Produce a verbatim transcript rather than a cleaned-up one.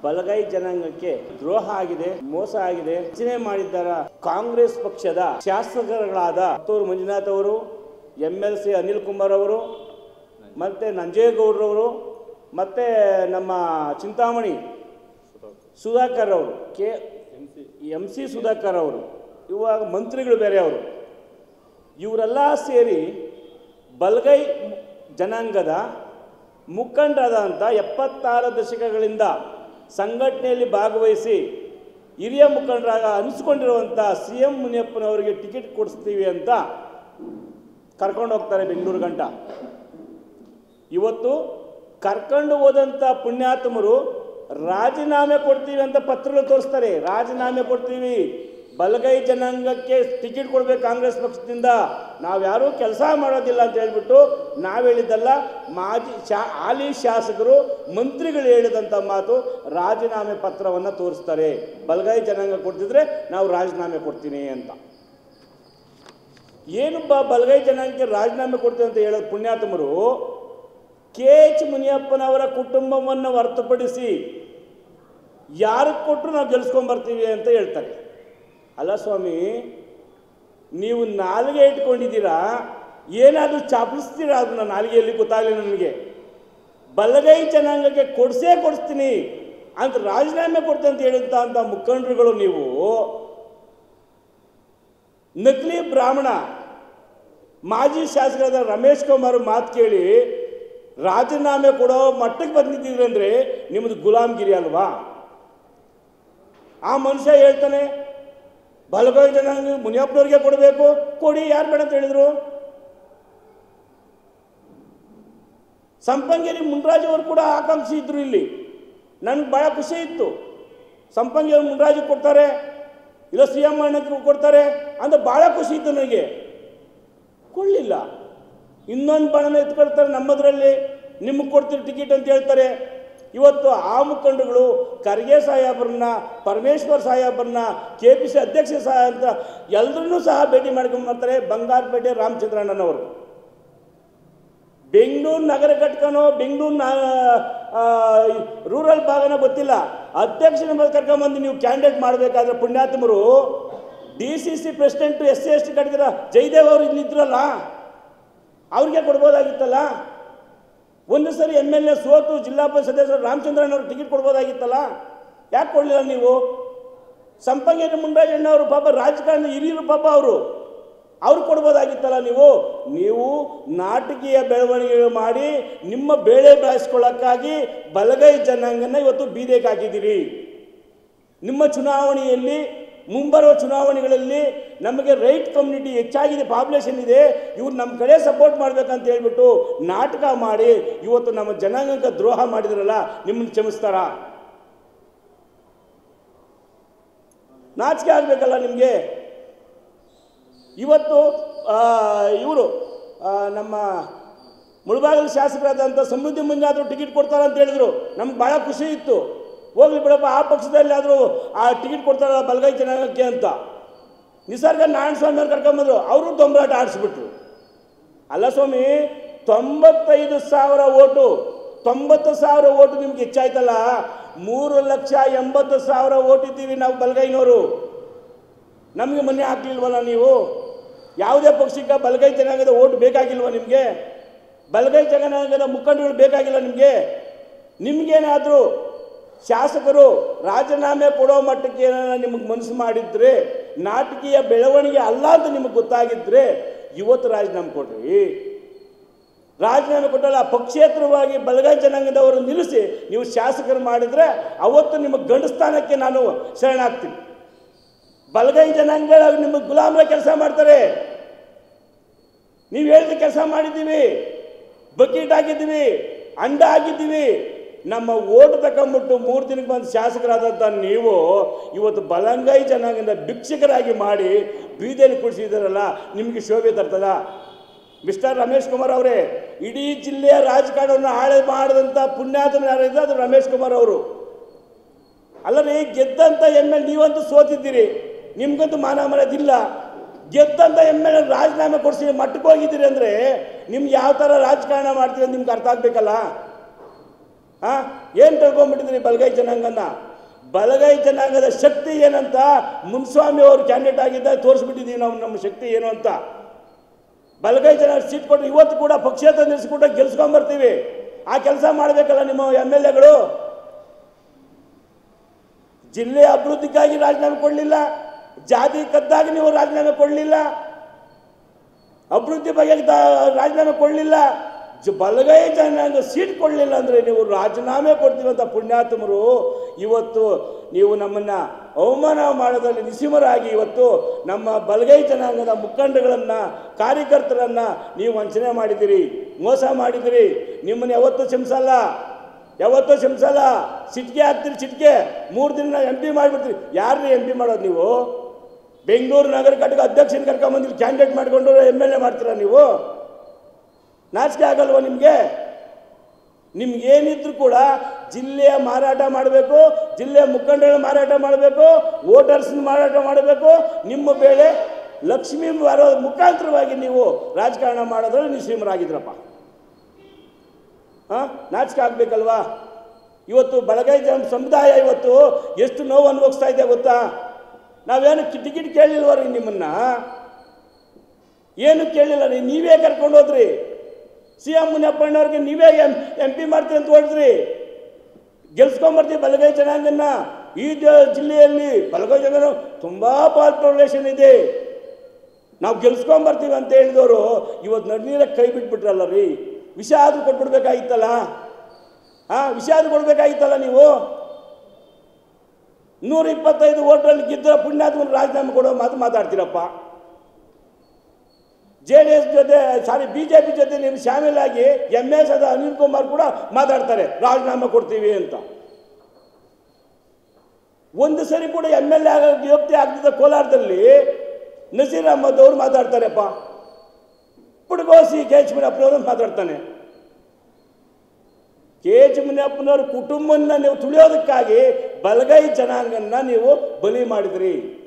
ಬಲಗೈ ಜನಾಂಗಕ್ಕೆ ದ್ರೋಹ ಆಗಿದೆ, ಮೋಸ ಆಗಿದೆ. ರಚನೆ ಮಾಡಿದ್ದಾರ ಕಾಂಗ್ರೆಸ್ ಪಕ್ಷದ ಶಾಸಕರುಗಳಾದ ಪುತ್ತೂರು ಮಂಜುನಾಥ್ ಅವರು, M L C Anil Kumar ಅವರು, ಮತ್ತೆ ನಂಜೇಗೌಡರವರು, ಮತ್ತೆ ನಮ್ಮ ಚಿಂತಾಮಣಿ ಸುಧಾಕರ್ ಅವರು, ಕೆ ಎಂ ಸಿ ಸುಧಾಕರ್ ಅವರು, ಇವಾಗ ಮಂತ್ರಿಗಳು ಬೇರೆ ಅವರು, ಇವರೆಲ್ಲ ಸೇರಿ ಬಲಗೈ ಜನಾಂಗದ ಮುಖಂಡರಾದಂಥ ಎಪ್ಪತ್ತಾರು ದಶಕಗಳಿಂದ ಸಂಘಟನೆಯಲ್ಲಿ ಭಾಗವಹಿಸಿ ಹಿರಿಯ ಮುಖಂಡರಾಗ ಅನಿಸ್ಕೊಂಡಿರುವಂಥ ಸಿ ಎಂ ಮುನಿಯಪ್ಪನವರಿಗೆ ಟಿಕೆಟ್ ಕೊಡಿಸ್ತೀವಿ ಅಂತ ಕರ್ಕೊಂಡು ಹೋಗ್ತಾರೆ ಬೆಂಗಳೂರು ಗಂಟ. ಇವತ್ತು ಕರ್ಕೊಂಡು ಹೋದಂಥ ಪುಣ್ಯಾತ್ಮರು ರಾಜೀನಾಮೆ ಕೊಡ್ತೀವಿ ಅಂತ ಪತ್ರಗಳು ತೋರಿಸ್ತಾರೆ. ರಾಜೀನಾಮೆ ಕೊಡ್ತೀವಿ, ಬಲಗೈ ಜನಾಂಗಕ್ಕೆ ಟಿಕೆಟ್ ಕೊಡಬೇಕು ಕಾಂಗ್ರೆಸ್ ಪಕ್ಷದಿಂದ, ನಾವು ಯಾರೂ ಕೆಲಸ ಮಾಡೋದಿಲ್ಲ ಅಂತ ಹೇಳ್ಬಿಟ್ಟು ನಾವು ಹೇಳಿದ್ದಲ್ಲ, ಮಾಜಿ ಶಾ ಹಾಲಿ ಶಾಸಕರು ಮಂತ್ರಿಗಳು ಹೇಳಿದಂಥ ಮಾತು. ರಾಜೀನಾಮೆ ಪತ್ರವನ್ನು ತೋರಿಸ್ತಾರೆ. ಬಲಗೈ ಜನಾಂಗ ಕೊಡ್ತಿದ್ರೆ ನಾವು ರಾಜೀನಾಮೆ ಕೊಡ್ತೀನಿ ಅಂತ. ಏನು ಬ ಬಲಗೈ ಜನಾಂಗಕ್ಕೆ ರಾಜೀನಾಮೆ ಕೊಡ್ತೀವಿ ಅಂತ ಹೇಳೋದು ಪುಣ್ಯಾತ್ಮರು ಕೆ ಎಚ್ ಮುನಿಯಪ್ಪನವರ ಕುಟುಂಬವನ್ನು ಹೊರತುಪಡಿಸಿ ಯಾರಿಗೆ ಕೊಟ್ಟರು ನಾವು ಗೆಲ್ಸ್ಕೊಂಬರ್ತೀವಿ ಅಂತ ಹೇಳ್ತಾರೆ. ಅಲ್ಲ ಸ್ವಾಮಿ, ನೀವು ನಾಲಿಗೆ ಇಟ್ಕೊಂಡಿದ್ದೀರಾ, ಏನಾದರೂ ಚಾಪಿಸ್ತೀರಾ ಅದನ್ನ ನಾಲಿಗೆಯಲ್ಲಿ ಗೊತ್ತಾಗಲಿ ನನಗೆ. ಬಲಗೈ ಜನಾಂಗಕ್ಕೆ ಕೊಡಿಸೇ ಕೊಡಿಸ್ತೀನಿ ಅಂತ ರಾಜೀನಾಮೆ ಕೊಡ್ತೀನಿ ಅಂತ ಹೇಳುವಂಥ ಅಂತ ಮುಖಂಡರುಗಳು ನೀವು ನಕಲಿ ಬ್ರಾಹ್ಮಣ ಮಾಜಿ ಶಾಸಕರಾದ ರಮೇಶ್ ಕುಮಾರ್ ಮಾತು ಕೇಳಿ ರಾಜೀನಾಮೆ ಕೊಡೋ ಮಟ್ಟಕ್ಕೆ ಬಂದಿದ್ದೀರಿ ಅಂದರೆ ನಿಮ್ಮದು ಗುಲಾಮ್ಗಿರಿ ಅಲ್ವಾ? ಆ ಮನುಷ್ಯ ಹೇಳ್ತಾನೆ ಬಲಗೈ ಜನಾಂಗ ಮುನಿಯಪ್ಪನವ್ರಿಗೆ ಕೊಡಬೇಕು, ಕೊಡಿ, ಯಾರು ಬೇಡ ಅಂತ ಹೇಳಿದ್ರು. ಸಂಪಂಗೇರಿ ಮುನ್ರಾಜ್ ಅವರು ಕೂಡ ಆಕಾಂಕ್ಷಿ ಇದ್ರು ಇಲ್ಲಿ. ನನಗೆ ಭಾಳ ಖುಷಿ ಇತ್ತು, ಸಂಪಂಗೇರಿ ಮುನ್ರಾಜಿಗೆ ಕೊಡ್ತಾರೆ, ಇಲ್ಲ ಸಿ ಎಂ ಅಣ್ಣಕ್ಕೆ ಕೊಡ್ತಾರೆ ಅಂತ ಭಾಳ ಖುಷಿ ಇತ್ತು ನನಗೆ. ಕೊಡಲಿಲ್ಲ. ಇನ್ನೊಂದು ಬಣನ ಎತ್ಕೊಳ್ತಾರೆ ನಮ್ಮದ್ರಲ್ಲಿ, ನಿಮಗೆ ಕೊಡ್ತೀರಿ ಟಿಕೆಟ್ ಅಂತ ಹೇಳ್ತಾರೆ. ಇವತ್ತು ಆ ಮುಖಂಡಗಳು ಖರ್ಗೆ ಸಾಹೇಬ್ರನ್ನ, ಪರಮೇಶ್ವರ್ ಸಾಹೇಬ್ರನ್ನ, ಕೆ ಪಿ ಸಿ ಅಧ್ಯಕ್ಷ ಸಹ ಅಂತ ಎಲ್ಲರನ್ನೂ ಸಹ ಭೇಟಿ ಮಾಡ್ಕೊಂಡು ಬರ್ತಾರೆ. ಬಂಗಾರಪೇಟೆ ರಾಮಚಂದ್ರಣ್ಣನವರು ಬೆಂಗಳೂರು ನಗರ ಘಟಕನೋ ಬೆಂಗಳೂರು ರೂರಲ್ ಭಾಗನೋ ಗೊತ್ತಿಲ್ಲ, ಅಧ್ಯಕ್ಷನ ಮೇಲೆ ಕರ್ಕೊಂಬಂದು ನೀವು ಕ್ಯಾಂಡಿಡೇಟ್ ಮಾಡಬೇಕಾದ್ರೆ ಪುಣ್ಯಾತ್ಮರು D C C president S C S T ಘಟಕದ ಜಯದೇವ್ ಅವರು ಇಲ್ಲಿದ್ರಲ್ಲ, ಅವ್ರಿಗೆ ಕೊಡ್ಬೋದಾಗಿತ್ತಲ್ಲ. ಒಂದು ಸರಿ ಎಮ್ ಎಲ್ ಎ ಸೋತು ಜಿಲ್ಲಾ ಪಂಚಾಯತ್ ಸದಸ್ಯರು ರಾಮಚಂದ್ರಣ್ಣವ್ರು ಟಿಕೆಟ್ ಕೊಡ್ಬೋದಾಗಿತ್ತಲ್ಲ, ಯಾಕೆ ಕೊಡಲಿಲ್ಲ ನೀವು? ಸಂಪಂಗೇರಿ ಮುನ್ರಾಜಣ್ಣವರು ಪಾಪ ರಾಜಕಾರಣ ಹಿರಿಯರು, ಪಾಪ ಅವರು ಅವ್ರು ಕೊಡ್ಬೋದಾಗಿತ್ತಲ್ಲ ನೀವು. ನೀವು ನಾಟಕೀಯ ಬೆಳವಣಿಗೆ ಮಾಡಿ ನಿಮ್ಮ ಬೇಳೆ ಬಾಯಿಸ್ಕೊಳ್ಳೋಕ್ಕಾಗಿ ಬಲಗೈ ಜನಾಂಗನ ಇವತ್ತು ಬೀದಿಗೆ ಹಾಕಿದ್ದೀರಿ. ನಿಮ್ಮ ಚುನಾವಣೆಯಲ್ಲಿ, ಮುಂಬರುವ ಚುನಾವಣೆಗಳಲ್ಲಿ ನಮಗೆ ರೈಟ್ ಕಮ್ಯುನಿಟಿ ಹೆಚ್ಚಾಗಿದೆ, ಪಾಪ್ಯುಲೇಷನ್ ಇದೆ, ಇವ್ರು ನಮ್ಮ ಕಡೆ ಸಪೋರ್ಟ್ ಮಾಡಬೇಕಂತ ಹೇಳ್ಬಿಟ್ಟು ನಾಟಕ ಮಾಡಿ ಇವತ್ತು ನಮ್ಮ ಜನಾಂಗಕ್ಕೆ ದ್ರೋಹ ಮಾಡಿದ್ರಲ್ಲ, ನಿಮ್ಮನ್ನು ಕ್ಷಮಿಸ್ತಾರ? ನಾಚಿಕೆ ಆಗಬೇಕಲ್ಲ ನಿಮಗೆ. ಇವತ್ತು ಇವರು ನಮ್ಮ ಮುಳಬಾಗಿಲು ಶಾಸಕರಾದಂಥ ಸಮೃದ್ಧಿ ಮಂಜಾದ್ರು ಟಿಕೆಟ್ ಕೊಡ್ತಾರೆ ಅಂತ ಹೇಳಿದ್ರು. ನಮ್ಗೆ ಭಾಳ ಖುಷಿ ಇತ್ತು. ಹೋಗ್ಲಿ ಬಿಡಪ್ಪ, ಆ ಪಕ್ಷದಲ್ಲಿ ಆದರೂ ಆ ಟಿಕೆಟ್ ಕೊಡ್ತಾರಲ್ಲ ಬಲಗೈ ಜನಾಂಗಕ್ಕೆ ಅಂತ. ನಿಸರ್ಗ ನಾರಾಯಣ ಸ್ವಾಮಿ ಅವ್ರು ಕರ್ಕೊಂಬಂದರು, ಅವರು ದೊಂಬರಾಟ ಆಡಿಸ್ಬಿಟ್ರು. ಅಲ್ಲ ಸ್ವಾಮಿ, ತೊಂಬತ್ತೈದು ಸಾವಿರ ಓಟು ತೊಂಬತ್ತು ಸಾವಿರ ಓಟು ನಿಮ್ಗೆ ಹೆಚ್ಚಾಯ್ತಲ್ಲ. ಮೂರು ಲಕ್ಷ ಎಂಬತ್ತು ಸಾವಿರ ಓಟ್ ಇದ್ದೀವಿ ನಾವು ಬಲಗೈನವರು. ನಮಗೆ ಮೊನ್ನೆ ಹಾಕ್ಲಿಲ್ವಲ್ಲ ನೀವು? ಯಾವುದೇ ಪಕ್ಷಕ್ಕೆ ಬಲಗೈ ಜನಾಂಗದ ಓಟ್ ಬೇಕಾಗಿಲ್ವ ನಿಮಗೆ? ಬಲಗೈ ಜನಾಂಗದ ಮುಖಂಡಗಳು ಬೇಕಾಗಿಲ್ಲ ನಿಮಗೆ? ನಿಮಗೇನಾದರೂ ಶಾಸಕರು ರಾಜೀನಾಮೆ ಕೊಡೋ ಮಟ್ಟಕ್ಕೆ ಏನಾರ ನಿಮಗೆ ಮನಸ್ಸು ಮಾಡಿದ್ರೆ, ನಾಟಕೀಯ ಬೆಳವಣಿಗೆ ಅಲ್ಲ ಅಂತ ನಿಮಗೆ ಗೊತ್ತಾಗಿದ್ದರೆ ಇವತ್ತು ರಾಜೀನಾಮೆ ಕೊಡ್ರಿ. ರಾಜೀನಾಮೆ ಕೊಟ್ಟಲ್ಲ, ಪಕ್ಷೇತರವಾಗಿ ಬಲಗೈ ಜನಾಂಗದವರು ನಿಲ್ಲಿಸಿ ನೀವು ಶಾಸಕರು ಮಾಡಿದರೆ ಅವತ್ತು ನಿಮ್ಮ ಗಂಡು ಸ್ಥಾನಕ್ಕೆ ನಾನು ಶರಣಾಗ್ತೀನಿ. ಬಲಗೈ ಜನಾಂಗ ನಿಮಗೆ ಗುಲಾಮರ ಕೆಲಸ ಮಾಡ್ತಾರೆ. ನೀವು ಹೇಳಿದ ಕೆಲಸ ಮಾಡಿದ್ದೀವಿ, ಬಕೀಟ್ ಆಗಿದ್ದೀವಿ, ಅಂಡ ಆಗಿದ್ದೀವಿ. ನಮ್ಮ ಓಟು ತಗೊಂಬಿಟ್ಟು ಮೂರು ದಿನಕ್ಕೆ ಬಂದು ಶಾಸಕರಾದಂಥ ನೀವು ಇವತ್ತು ಬಲಗೈ ಜನಾಂಗದ ಭಿಕ್ಷಕರಾಗಿ ಮಾಡಿ ಬೀದಿಯಲ್ಲಿ ಕುಡಿಸಿದಾರಲ್ಲ, ನಿಮಗೆ ಶೋಭೆ ತರ್ತದ? ಮಿಸ್ಟರ್ ರಮೇಶ್ ಕುಮಾರ್ ಅವರೇ, ಇಡೀ ಜಿಲ್ಲೆಯ ರಾಜಕಾರಣವನ್ನು ಹಾಳೆ ಮಾಡಿದಂಥ ಪುಣ್ಯಾತ್ಮ ಯಾರಿದ್ರೆ ಅದು ರಮೇಶ್ ಕುಮಾರ್ ಅವರು. ಅಲ್ಲರಿ, ಗೆದ್ದಂಥ ಎಮ್ ಎಲ್ ನೀವಂತೂ ಸೋತಿದ್ದೀರಿ, ನಿಮ್ಗಂತೂ ಮಾನ ಮರ್ಯಾದಿಲ್ಲ. ಗೆದ್ದಂಥ ಎಮ್ ಎಲ್ ಎ ರಾಜೀನಾಮೆ ಕೊಡಿಸಿ ಮಟ್ಟಕ್ಕೆ ಹೋಗಿದ್ದೀರಿ ಅಂದರೆ ನಿಮ್ಗೆ ಯಾವ ಥರ ರಾಜಕಾರಣ ಮಾಡ್ತೀರಿ ಅಂತ ನಿಮ್ಗೆ ಅರ್ಥ ಆಗಬೇಕಲ್ಲ. ಹಾಂ ಏನು ತಿಳ್ಕೊಂಬಿಟ್ಟಿದ್ರಿ ಬಲಗೈ ಜನಾಂಗನ? ಬಲಗೈ ಜನಾಂಗದ ಶಕ್ತಿ ಏನಂತ ಮುನ್ಸ್ವಾಮಿ ಅವರು ಕ್ಯಾಂಡಿಡೇಟ್ ಆಗಿದ್ದಾಗ ತೋರಿಸ್ಬಿಟ್ಟಿದ್ದೀವಿ ನಾವು ನಮ್ಮ ಶಕ್ತಿ ಏನು ಅಂತ. ಬಲಗೈ ಜನ ಸೀಟ್ ಕೊಟ್ಟು ಇವತ್ತು ಕೂಡ ಪಕ್ಷೇತರ ನಿಲ್ಲಿಸ್ಬಿಟ್ಟು ಗೆಲ್ಸ್ಕೊಂಬರ್ತೀವಿ. ಆ ಕೆಲಸ ಮಾಡಬೇಕಲ್ಲ ನಿಮ್ಮ ಎಮ್ ಎಲ್ ಎಗಳು. ಜಿಲ್ಲೆಯ ಅಭಿವೃದ್ಧಿಗಾಗಿ ರಾಜೀನಾಮೆ ಕೊಡಲಿಲ್ಲ, ಜಾತಿ ಕದ್ದಾಗಿ ನೀವು ರಾಜೀನಾಮೆ ಕೊಡಲಿಲ್ಲ, ಅಭಿವೃದ್ಧಿ ಬಗ್ಗೆ ರಾಜೀನಾಮೆ ಕೊಡಲಿಲ್ಲ, ಬಲಗೈ ಜನಾಂಗ ಸೀಟ್ ಕೊಡಲಿಲ್ಲ ಅಂದರೆ ನೀವು ರಾಜೀನಾಮೆ ಕೊಡ್ತೀವಂತ ಪುಣ್ಯಾತ್ಮರು ಇವತ್ತು ನೀವು ನಮ್ಮನ್ನು ಅವಮಾನ ಮಾಡೋದ್ರಲ್ಲಿ ನಿಸ್ಸೀಮರಾಗಿ ಇವತ್ತು ನಮ್ಮ ಬಲಗೈ ಜನಾಂಗದ ಮುಖಂಡಗಳನ್ನು ಕಾರ್ಯಕರ್ತರನ್ನು ನೀವು ವಂಚನೆ ಮಾಡಿದ್ದೀರಿ, ಮೋಸ ಮಾಡಿದಿರಿ. ನಿಮ್ಮನ್ನು ಯಾವತ್ತೂ ಕ್ಷಮಿಸಲ್ಲ, ಯಾವತ್ತೂ ಕ್ಷಮಿಸಲ್ಲ. ಸಿಟ್ಟಿಗೆ ಹಾಕ್ತೀರಿ, ಸಿಟ್ಟಿಗೆ ಮೂರು ದಿನ ಎಂ ಪಿ ಮಾಡಿಬಿಡ್ತೀರಿ. ಯಾರನ್ನ ಎಂ ಪಿ ಮಾಡೋದು ನೀವು? ಬೆಂಗಳೂರು ನಗರ ಘಟಕ ಅಧ್ಯಕ್ಷನ ಕರ್ಕೊಂಬಂದಿರಿ, ಕ್ಯಾಂಡಿಡೇಟ್ ಮಾಡಿಕೊಂಡು ಎಮ್ ಎಲ್ ಎ ಮಾಡ್ತೀರಾ ನೀವು? ನಾಚಿಕೆ ಆಗಲ್ವ ನಿಮಗೆ? ನಿಮ್ಗೇನಿದ್ರು ಕೂಡ ಜಿಲ್ಲೆಯ ಮಾರಾಟ ಮಾಡಬೇಕು, ಜಿಲ್ಲೆಯ ಮುಖಂಡಗಳ ಮಾರಾಟ ಮಾಡಬೇಕು, ವೋಟರ್ಸ್ನ ಮಾರಾಟ ಮಾಡಬೇಕು. ನಿಮ್ಮ ಬೇಳೆ ಲಕ್ಷ್ಮೀ ಬರೋ ಮುಖಾಂತರವಾಗಿ ನೀವು ರಾಜಕಾರಣ ಮಾಡೋದ್ರಲ್ಲಿ ನಿಶ್ರೀಮರಾಗಿದ್ರಪ್ಪ. ಹಾಂ, ನಾಚಿಕೆ ಆಗಬೇಕಲ್ವಾ? ಇವತ್ತು ಬಲಗೈ ಜನ ಸಮುದಾಯ ಇವತ್ತು ಎಷ್ಟು ನೋವು ಅನುಭವಿಸ್ತಾ ಇದೆ ಗೊತ್ತಾ? ನಾವೇನು ಟಿಕೆಟ್ ಕೇಳಲಿಲ್ವ ರೀ ನಿಮ್ಮನ್ನು? ಏನು ಕೇಳಲಿಲ್ಲ ರೀ, ನೀವೇ ಕರ್ಕೊಂಡು ಹೋದ್ರಿ. ಸಿ ಎಂ ಮುನಿಯಪ್ಪಣ್ಣವ್ರಿಗೆ ನೀವೇ ಎಂ ಎಂ ಪಿ ಮಾಡ್ತೀವಿ ಅಂತ ಹೊಡೆದ್ರಿ. ಗೆಲ್ಸ್ಕೊಂಬರ್ತೀವಿ ಬಲಗೈ ಜನಾಂಗನ್ನ. ಈ ಜಿಲ್ಲೆಯಲ್ಲಿ ಬಲಗೈ ಜನಾಂಗ ತುಂಬ ಪಾಪ್ಯುಲೇಷನ್ ಇದೆ, ನಾವು ಗೆಲ್ಸ್ಕೊಂಬರ್ತೀವಿ ಅಂತ ಹೇಳಿದವರು ಇವತ್ತು ನಡ್ನೀರಕ್ಕೆ ಕೈ ಬಿಟ್ಬಿಟ್ರಲ್ಲ ರೀ. ವಿಷ ಆದರೂ ಕೊಟ್ಬಿಡ್ಬೇಕಾಗಿತ್ತಲ್ಲ. ಹಾಂ, ವಿಷ ಆದರೂ ಕೊಡಬೇಕಾಗಿತ್ತಲ್ಲ. ನೀವು ನೂರ ಇಪ್ಪತ್ತೈದು ಓಟ್ರಲ್ಲಿ ಗೆದ್ದರೆ ಪುಣ್ಯಾತ್ಮನ ರಾಜೀನಾಮೆ ಕೊಡೋ ಮಾತು ಮಾತಾಡ್ತೀರಪ್ಪ. ಜೆ ಡಿ ಎಸ್ ಜೊತೆ ಸಾರಿ ಬಿ ಜೆ ಪಿ ಜೊತೆ ನೀವು ಶಾಮೀಲಾಗಿ ಎಮ್ ಎಸ್ ಅದ ಅನಿಲ್ ಕುಮಾರ್ ಕೂಡ ಮಾತಾಡ್ತಾರೆ ರಾಜೀನಾಮೆ ಕೊಡ್ತೀವಿ ಅಂತ. ಒಂದು ಸರಿ ಕೂಡ ಎಮ್ ಎಲ್ ಎ ಆಗ ಯೋಗ್ಯತೆ ಆಗ್ತಿದ್ದ ಕೋಲಾರದಲ್ಲಿ ನಸೀರ್ ಅಹಮದ್ ಅವರು ಮಾತಾಡ್ತಾರೆಪ್ಪ. ಪುಡ್ಗೋಸಿ ಕೆ ಎಚ್ ಮುನಿಯಪ್ಪನವರು ಮಾತಾಡ್ತಾನೆ. ಕೆ ಎಚ್ ಮುನಿಯಪ್ಪನವ್ರ ಕುಟುಂಬನ ನೀವು ತುಳಿಯೋದಕ್ಕಾಗಿ ಬಲಗೈ ಜನಾಂಗನ್ನ ನೀವು ಬಲಿ ಮಾಡಿದ್ರಿ.